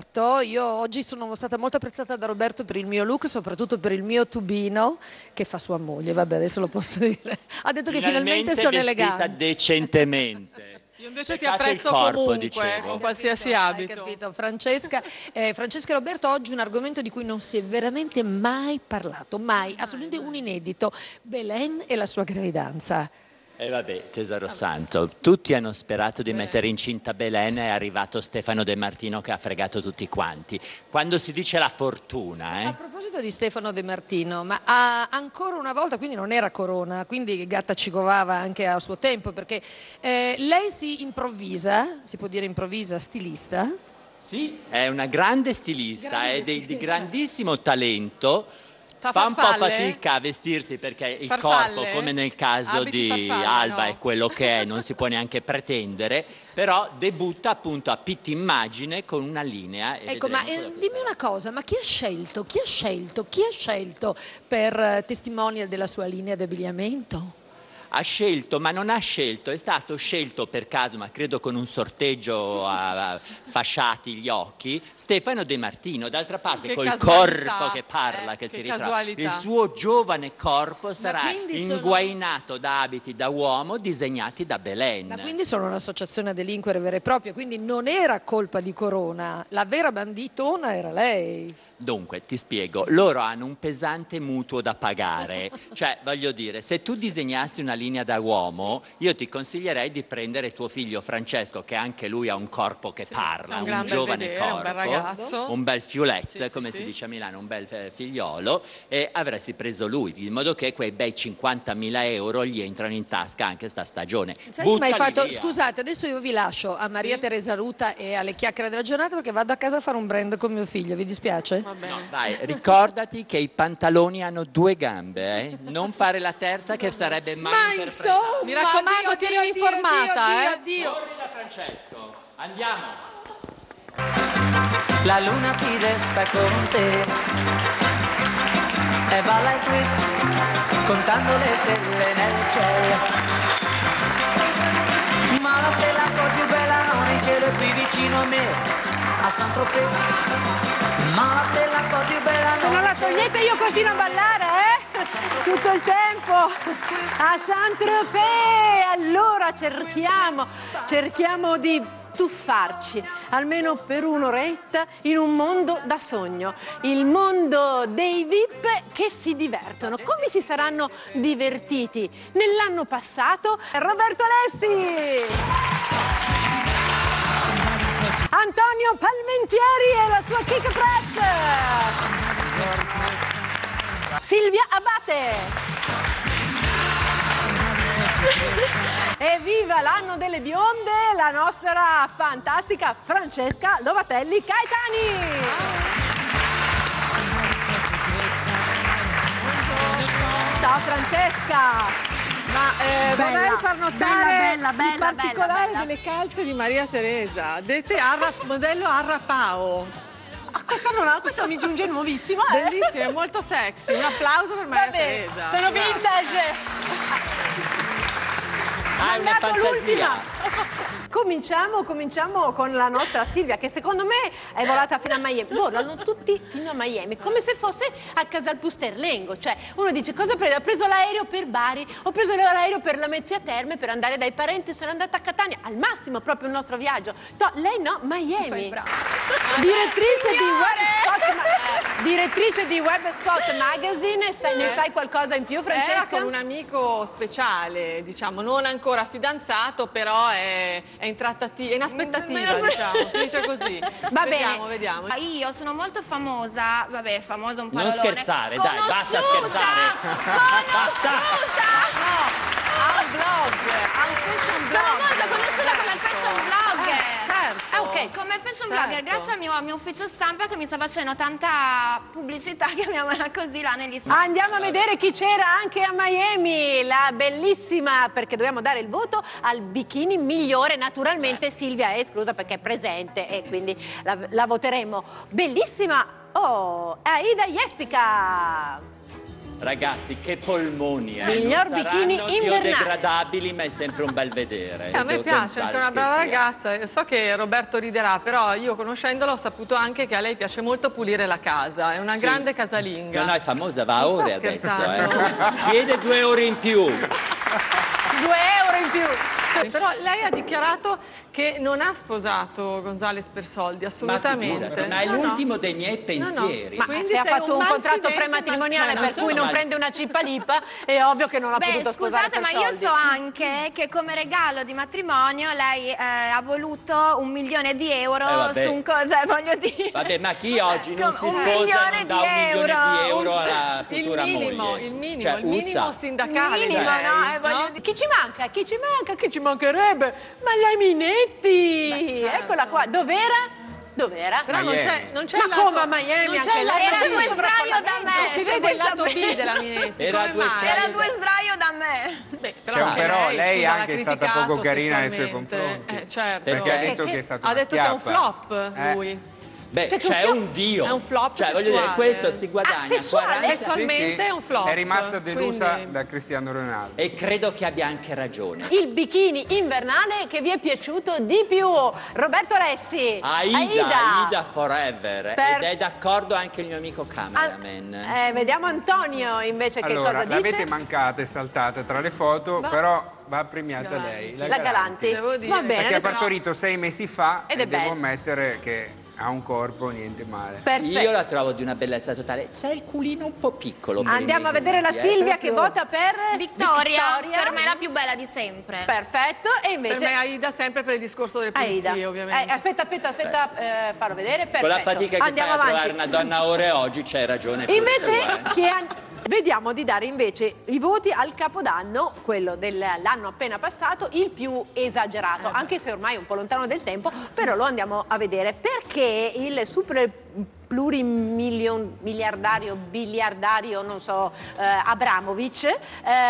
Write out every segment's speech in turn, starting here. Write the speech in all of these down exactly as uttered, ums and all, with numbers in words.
Roberto. Io oggi sono stata molto apprezzata da Roberto per il mio look, soprattutto per il mio tubino che fa sua moglie. Vabbè, adesso lo posso dire. Ha detto che finalmente sono elegante. Decentemente. Io invece ti Peccato apprezzo il corpo, comunque, dicevo. con qualsiasi Hai abito. capito? Francesca, eh, Francesca e Roberto, oggi un argomento di cui non si è veramente mai parlato, mai, assolutamente un inedito. Belen e la sua gravidanza. E vabbè, tesoro santo, tutti hanno sperato di mettere incinta Belen e è arrivato Stefano De Martino che ha fregato tutti quanti. Quando si dice la fortuna, A eh? proposito di Stefano De Martino, ma ah, ancora una volta, quindi non era Corona, quindi Gatta ci covava anche a suo tempo, perché eh, lei si improvvisa, si può dire improvvisa, stilista? Sì, è una grande stilista, Grande è di, di stilista. grandissimo talento. Fa Fa un po' farfalle? fatica a vestirsi perché il Farfalle? corpo, come nel caso Abiti di farfalle, Alba, no? è quello che è, non si può neanche pretendere, però debutta appunto a Pitti Immagine con una linea. E Ecco, ma vedremo eh, cosa dimmi sarà. una cosa, ma chi ha scelto, chi ha scelto, chi ha scelto per eh, testimonial della sua linea di abbigliamento? Ha scelto, ma non ha scelto, è stato scelto per caso, ma credo con un sorteggio a, a fasciati gli occhi, Stefano De Martino. D'altra parte, Che col casualità, corpo che parla, eh, che, che si ritrova, casualità. il suo giovane corpo sarà quindi sono- inguainato da abiti da uomo disegnati da Belen. Ma quindi sono un'associazione a delinquere vera e propria, quindi non era colpa di Corona, la vera banditona era lei. Dunque, ti spiego, loro hanno un pesante mutuo da pagare, cioè voglio dire, se tu disegnassi una linea da uomo, io ti consiglierei di prendere tuo figlio Francesco, che anche lui ha un corpo che parla, è un un, gran bel giovane vedere, corpo, un bel ragazzo. un bel fiuletto, Sì, sì, come sì. si dice a Milano, un bel eh, figliolo, e avresti preso lui, in modo che quei bei cinquantamila euro gli entrano in tasca anche sta stagione. Sai, ma hai Buttali fatto... via. Scusate, adesso io vi lascio a Maria Sì? Teresa Ruta e alle chiacchiere della giornata perché vado a casa a fare un brand con mio figlio, vi dispiace? Va bene. No, vai, ricordati che i pantaloni hanno due gambe, eh? Non fare la terza che sarebbe Ma malinterpretata. insomma, Mi raccomando, Dio, tienimi Dio, informata, Dio, eh. Dio, Dio. Corri da Francesco, andiamo. La luna si resta con te e balla il twist contando le stelle nel cielo, ma la stella ancora più bella non è in cielo, è qui vicino a me a Saint-Tropez, ma la stella ancora più bella Se non la togliete io continuo a ballare, eh? Tutto il tempo. A Saint-Tropez. Allora cerchiamo, cerchiamo di tuffarci, almeno per un'oretta, in un mondo da sogno. Il mondo dei V I P che si divertono. Come si saranno divertiti nell'anno passato? Roberto Alessi! Antonio Palmentieri e la sua Kick Press! Silvia Abate! Evviva l'anno delle bionde, la nostra fantastica Francesca Lovatelli Caetani! Ciao Francesca! Ma eh, Bella, vorrei far notare bella, bella, il bella, particolare bella, bella. delle calze di Maria Teresa, dette Arra, modello Arrapao. Ah, questa, non ha, questa mi giunge nuovissimo, eh? Bellissima, è molto sexy. Un applauso per Maria Vabbè, Teresa. sono Grazie. vintage! Hai una Mandato fantasia. l'ultima! Cominciamo, cominciamo con la nostra Silvia, che secondo me è volata fino a Miami. Loro hanno tutti fino a Miami, come se fosse a Casal Pusterlengo. Cioè, uno dice, cosa prende? Ho preso l'aereo per Bari, ho preso l'aereo per la Mezzia Terme per andare dai parenti, sono andata a Catania. Al massimo proprio il nostro viaggio. No, lei no, Miami. Direttrice di Webspot, ma- eh, direttrice di Webspot Magazine, sai, ne sai qualcosa in più, Francesca? Era con un amico speciale, diciamo, non ancora fidanzato, però è, è in trattativa, in aspettativa, diciamo, si dice così. Va vediamo, bene. vediamo. Ah, Io sono molto famosa, vabbè, famosa un Non parolone. scherzare, dai, basta Conosciuta! scherzare. Conosciuta! Ha un blog, ha un fashion blog. Sono molto conosciuta come fashion blogger. Certo. Ah, ok. Come fashion Certo. blogger, grazie al mio, al mio ufficio stampa che mi sta facendo tanta pubblicità, chiamiamola così, là negli stati. Andiamo a vedere chi c'era anche a Miami, la bellissima, perché dobbiamo dare il voto al bikini migliore. Naturalmente Silvia è esclusa perché è presente e quindi la, la voteremo. Bellissima! Oh, Aida Jespica! Ragazzi, che polmoni, eh. Miglior Non bikini saranno invernale. biodegradabili, ma è sempre un bel vedere. A me Gonzales piace, anche una brava che sia. ragazza. So che Roberto riderà, però io conoscendola ho saputo anche che a lei piace molto pulire la casa. È una Sì. grande casalinga. No, no, è famosa, va a Non sto ore adesso. scherzando. Eh. Chiede due ore in più. Due euro in più. Però lei ha dichiarato che non ha sposato Gonzales per soldi, assolutamente. Ma, figurati, ma è No, no. l'ultimo dei miei pensieri. Ma Quindi se ha sei fatto un un contratto malfidente, prematrimoniale ma- per ma cui non mal- prende una cippa-lippa, è ovvio che non ha Beh, potuto sposare scusate, per ma io soldi. so anche che come regalo di matrimonio lei eh, ha voluto un milione di euro Eh, vabbè. su un co- cioè, voglio dire. Vabbè, ma chi oggi non Come si un sposa milione non dà di un milione euro, di euro un- alla Il futura minimo, moglie? il minimo, Cioè, il minimo usa. sindacale. Minimo, direi, no, eh, voglio dire- Chi ci manca? Chi ci manca? Chi ci mancherebbe? Ma lei Minetti! Beh, certo. Eccola qua. Dov'era? Dov'era? Però non Miami. c'è, non c'è Ma il lato- come a Miami non anche c'è il lei? lato Era B. due sdraio da me. Si vede vuoi il lato B sapere? della Minetti. Era come due mai? sdraio. Era due sdraio da me. Beh, C'è un anche però, lei scusa, anche l'ha è stata criticato poco carina nei suoi sessualmente. confronti. Eh, certo. Perché ha detto Che- che è stato Ha una detto che è un schiappa. flop Eh. lui. Beh, Cioè, che c'è un un dio. È un flop Cioè, voglio dire, sessuale. questo si guadagna Ah, sessuale? quaranta Sessualmente è un flop. È rimasta delusa quindi- da Cristiano Ronaldo. e credo che abbia anche ragione. Il bikini invernale che vi è piaciuto di più. Roberto Alessi. Aida, Aida forever. Per- Ed è d'accordo anche il mio amico Al- cameraman. eh, vediamo Antonio invece che Allora, cosa l'avete dice. mancata e saltata tra le foto, però va premiata lei. La Galanti. Devo dire. Va bene, Perché ha adesso- partorito sei mesi fa Ed e è devo bello. ammettere che ha un corpo niente male. Perfetto. Io la trovo di una bellezza totale. C'è il culino un po' piccolo. per i Andiamo a miei vedere la gusti, eh, Silvia che proprio- vota per Vittoria, Vittoria. per me la più bella di sempre. Perfetto. E Per invece me Aida sempre per il discorso delle pulizie, Aida. ovviamente. Eh, aspetta, aspetta, aspetta, eh, farlo vedere. Perfetto. Con la fatica che Andiamo fai a avanti. trovare una donna ore oggi, c'hai ragione. pure Invece, tu, eh. chi ha- vediamo di dare invece i voti al Capodanno, quello dell'anno appena passato, il più esagerato, anche se ormai è un po' lontano del tempo, però lo andiamo a vedere perché il super plurimilion miliardario, biliardario, non so, eh, Abramovic, eh,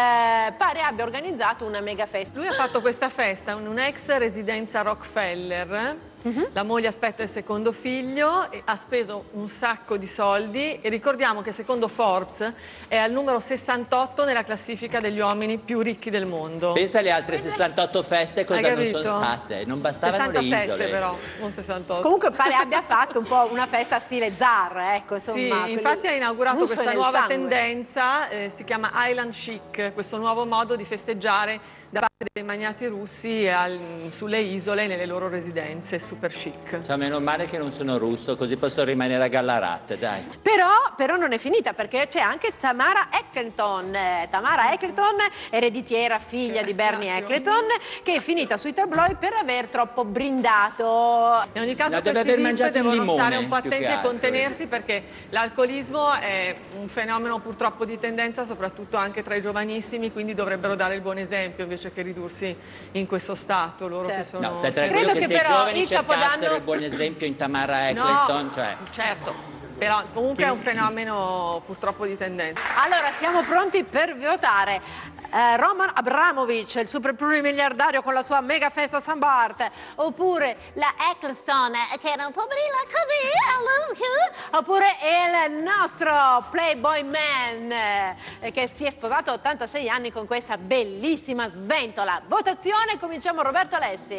pare abbia organizzato una mega festa. Lui ha fatto questa festa in un'ex residenza Rockefeller. La moglie aspetta il secondo figlio, e ha speso un sacco di soldi e ricordiamo che secondo Forbes è al numero sessantotto nella classifica degli uomini più ricchi del mondo. Pensa alle altre sessantotto feste cosa Hai non sono capito? state. Non bastavano le sessantasette isole. però, non sessantotto. Comunque pare abbia fatto un po' una festa stile zar, ecco, insomma. Sì, quello- infatti ha inaugurato russo questa nel nuova sangue. tendenza, eh, si chiama Island Chic, questo nuovo modo di festeggiare da parte dei magnati russi al- sulle isole, nelle loro residenze, super chic. Cioè, meno male che non sono russo, così posso rimanere a Gallarat, dai. Però, però non è finita perché c'è anche Tamara Eccleston. Eh, Tamara Eccleston, ereditiera figlia di Bernie Eccleston, che è finita sui tabloid per aver troppo brindato. In ogni caso No, deve questi aver VIP mangiato un devono limone, stare un po' più che attenti e altro, contenersi perché l'alcolismo è un fenomeno purtroppo di tendenza soprattutto anche tra i giovanissimi, quindi dovrebbero dare il buon esempio invece che ridursi in questo stato, loro Certo. che sono... No, stai sempre- tranquillo Credo che che se i però giovani il cercassero Capodanno- il buon esempio in Tamara No, Eccleston, cioè... certo, però comunque è un fenomeno purtroppo di tendenza. Allora, siamo pronti per votare. Eh, Roman Abramovic, il super plurimiliardario con la sua mega festa a San Bart, oppure la Eccleston, eh, che era un po' brilla così, I love you. Oppure il nostro Playboy Man, eh, che si è sposato a ottantasei anni con questa bellissima sventola. Votazione, cominciamo Roberto Alessi.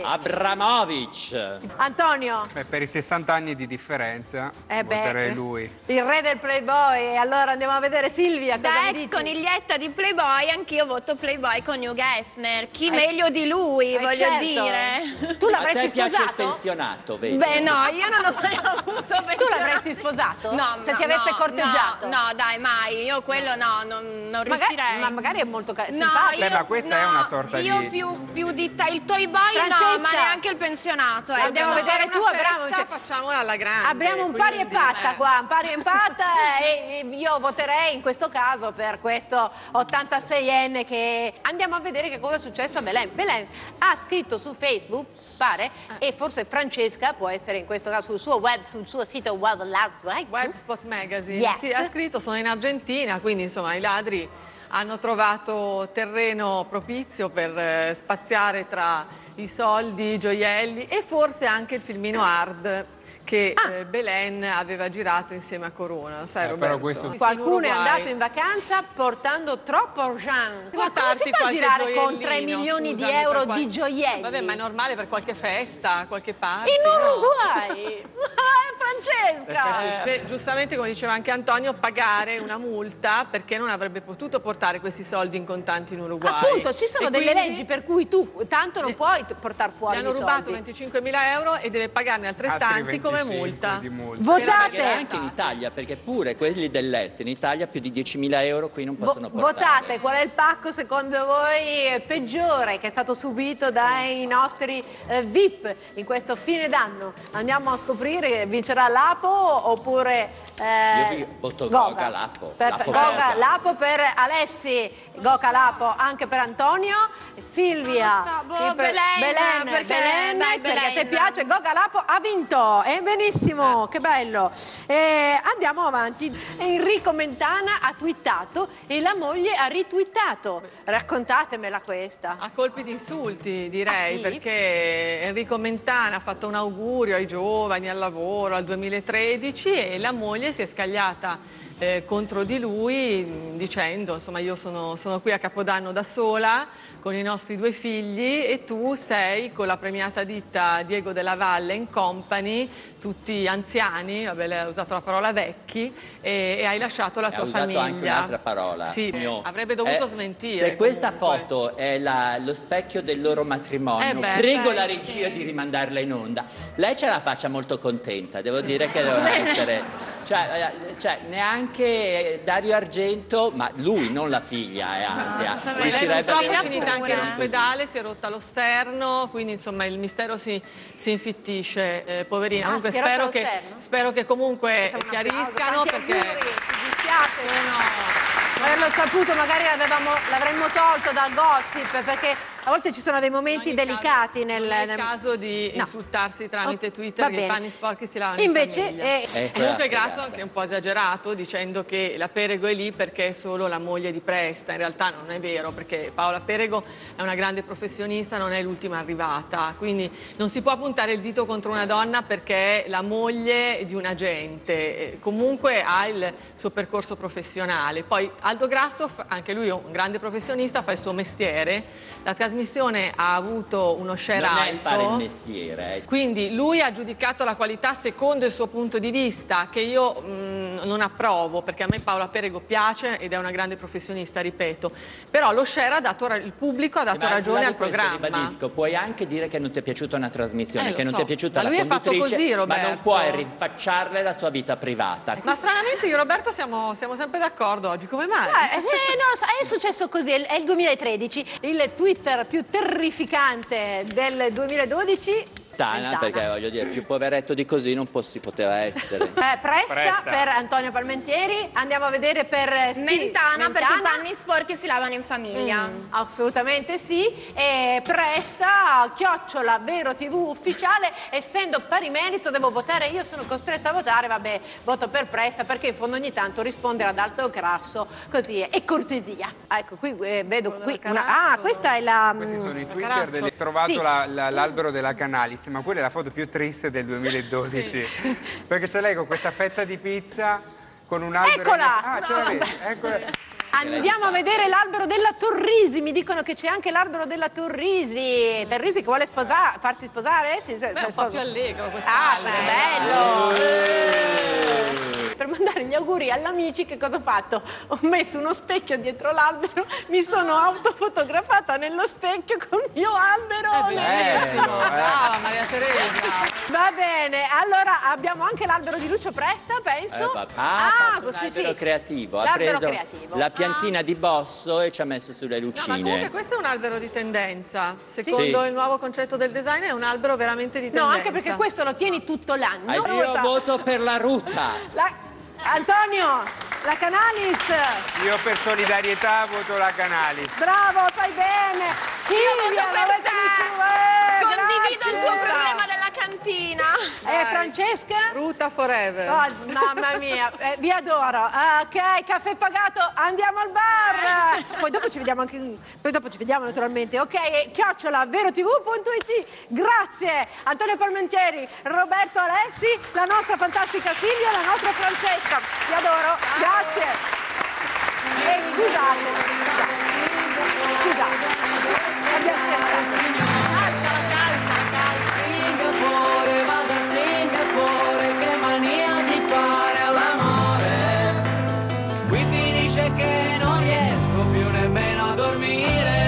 Abramovic! Antonio. Beh, per i sessanta anni di differenza Eh beh, voterei lui. il re del Playboy. Allora andiamo a vedere Silvia. cosa Da mi ex dici? coniglietta di Playboy, anch'io voto Playboy con Hugh Hefner. Chi Eh, meglio di lui, eh, voglio certo. dire. Tu A l'avresti te piace il sposato? pensionato, vedi? Beh, no, io non ho mai avuto Tu l'avresti sposato? No, Se no, ti avesse no, corteggiato? No, no, dai, mai. Io quello no, non, non Magari, riuscirei. ma magari è molto ca- No, simpatico. io, Beh, ma questa è no, una sorta io di- più, più di ta- il toy boy Francesca. no, ma neanche il pensionato. ecco, Andiamo a no. vedere Fare tu, una festa, Abramovic. facciamola alla grande. Abbiamo un pari e quindi, patta eh. qua, un pari e patta e, e io voterei in questo caso per questo ottantaseienne che... Andiamo a vedere che cosa è successo a Belen. Belen ha scritto su Facebook, pare, e forse Francesca può essere in questo caso sul suo web, sul suo sito web, Webspot Magazine, Yes. sì, ha scritto, sono in Argentina, quindi insomma i ladri hanno trovato terreno propizio per eh, spaziare tra i soldi, i gioielli e forse anche il filmino Hard, che Ah. eh, Belen aveva girato insieme a Corona, sai Eh, Roberto? però questo- Qualcuno è In Uruguay. andato in vacanza portando troppo argent. Ma come Portarti si fa a qualche girare con gioiellino, tre milioni di scusami, euro per qual- di gioielli? Vabbè, ma è normale per qualche festa, qualche parte. In no? Uruguay! Ma Francesca! Eh, beh, giustamente, come diceva anche Antonio, pagare una multa perché non avrebbe potuto portare questi soldi in contanti in Uruguay. Appunto, ci sono E delle quindi leggi per cui tu tanto non puoi portare gli fuori i hanno rubato soldi. venticinquemila euro e deve pagarne altrettanti Altri come venticinque multa. di multa. Pagherà Votate! anche in Italia, perché pure quelli dell'est in Italia più di diecimila euro qui non Vo- possono portare. votate, qual è il pacco secondo voi peggiore che è stato subito dai nostri eh, V I P in questo fine d'anno? Andiamo a scoprire, vincerà l'Apo oppure... eh, Io vi voto Goga, Lapo. Perfetto. Lapo, Goga, Goga. Lapo per Alessi, Goga, Lapo anche per Antonio, Silvia, Non so, boh, sì, per- Belen, perché- Belen, dai, perché a te Belen. piace, Goga Lapo ha vinto, e benissimo, che bello. E andiamo avanti. Enrico Mentana ha twittato e la moglie ha ritwittato. Raccontatemela questa. A colpi di insulti, direi, Ah, sì? perché Enrico Mentana ha fatto un augurio ai giovani, al lavoro, al duemilatredici e la moglie si è scagliata eh, contro di lui mh, dicendo, insomma, io sono, sono qui a Capodanno da sola con i nostri due figli e tu sei con la premiata ditta Diego della Valle in Company, tutti anziani, vabbè, lei ha usato la parola vecchi, e, e hai lasciato la E ha tua usato famiglia. anche un'altra parola. Sì, Mio. avrebbe dovuto Eh, smentire. Se questa comunque. foto è la- lo specchio del loro matrimonio, Eh beh, prego sai, la regia di rimandarla in onda. Lei ce la faccia molto contenta, devo dire che deve essere... Cioè, eh, cioè, neanche Dario Argento, ma lui, non la figlia, eh, anzi, eh, Lei riuscirebbe a purtroppo è dire finita anche in così. ospedale, si è rotta lo sterno, quindi insomma il mistero si, si infittisce, eh, poverina. Ah, Comunque si è rotto spero lo che, sterno? spero che comunque Facciamo un chiariscano applauso, tanti perché... auguri, ci dispiace. No. Averlo saputo magari l'avevamo- l'avremmo tolto dal gossip, perché a volte ci sono dei momenti In ogni delicati caso, nel... non è il nel- caso di No. insultarsi tramite Oh, Twitter, va che i bene. panni sporchi si lavano Invece, in famiglia. eh, Eh, Comunque quella Grasso fregata. anche un po' esagerato dicendo che la Perego è lì perché è solo la moglie di Presta. In realtà non è vero, perché Paola Perego è una grande professionista, non è l'ultima arrivata. Quindi non si può puntare il dito contro una donna perché è la moglie di un agente. Eh, Comunque ha il suo percorso professionale. Poi Aldo Grasso, f- anche lui è un grande professionista, fa il suo mestiere. La trasmissione ha avuto uno share Non è alto. fare il mestiere, eh. Quindi lui ha giudicato la qualità secondo il suo punto di vista, che io mh, non approvo, perché a me Paola Perego piace ed è una grande professionista, ripeto. Però lo share ha dato, ra- il pubblico ha dato Ma ragione là al di questo, programma. ribadisco, puoi anche dire che non ti è piaciuta una trasmissione, Eh, lo che non so. ti è piaciuta Ma la lui è fatto conduttrice, così, ma Roberto. non puoi rinfacciarle la sua vita privata. Ma stranamente io e Roberto siamo, siamo sempre d'accordo oggi, come mai? Eh, eh, non lo so, è successo così, è il duemilatredici, il Twitter più terrificante del duemiladodici. Tana, Mentana. perché voglio dire, più poveretto di così non po- si poteva essere. Eh, Presta, Presta. per Antonio Palmentieri, andiamo a vedere per eh, sì, Mentana, perché i Mentana. panni sporchi si lavano in famiglia. Mm, assolutamente sì, e Presta, chiocciola, vero tivù ufficiale, essendo pari merito devo votare, io sono costretta a votare, vabbè, voto per Presta perché in fondo ogni tanto rispondere ad alto grasso, così è, e cortesia. Ah, ecco, qui eh, vedo qui una... Ah, questa è la... Questi sono i Twitter Caraccio. del... Ho trovato Sì. la- la- l'albero della Canalis, ma quella è la foto più triste del duemiladodici. Perché c'è lei con questa fetta di pizza con un albero... Eccola! Ah, ce la vedi? Eccola. Andiamo a vedere l'albero della Torrisi, mi dicono che c'è anche l'albero della Torrisi. Torrisi che vuole sposare, farsi sposare? Sì, Beh, è un po' più allegro questo Ah, albero. beh, bello! Per mandare gli auguri agli amici che cosa ho fatto? Ho messo uno specchio dietro l'albero, mi sono autofotografata nello specchio con il mio albero. È bellissimo, Bello, eh. brava Maria Teresa. Va bene, allora abbiamo anche l'albero di Lucio Presta, penso. Eh, va- ah, ha fatto un così, albero sì. creativo, ha L'albero preso creativo. la piantina di Bosso e ci ha messo sulle No, ma lucine. comunque questo è un albero di tendenza. Secondo Sì. il nuovo concetto del design è un albero veramente di No, tendenza. anche perché questo lo tieni tutto l'anno. Ah, io voto per la ruta. La- Antonio, la Canalis, Io per solidarietà voto la Canalis. bravo, fai bene. Silvia, Io voto lo per vedi te. tu, eh, Condivido il tuo grazie. problema della cantina. E Francesca? Ruta Forever. Oh, mamma mia, eh, vi adoro. Ah, ok, caffè pagato, andiamo al bar. Poi dopo ci vediamo anche. Poi dopo ci vediamo naturalmente. Ok, chiocciola verotv punto it. Grazie Antonio Palmentieri, Roberto Alessi, la nostra fantastica Silvia, la nostra Francesca. Vi adoro, grazie. E scusate, scusate, abbia aspettato. Singapore, vado a Singapore, che mania di fare l'amore. Qui finisce che non riesco più nemmeno a dormire.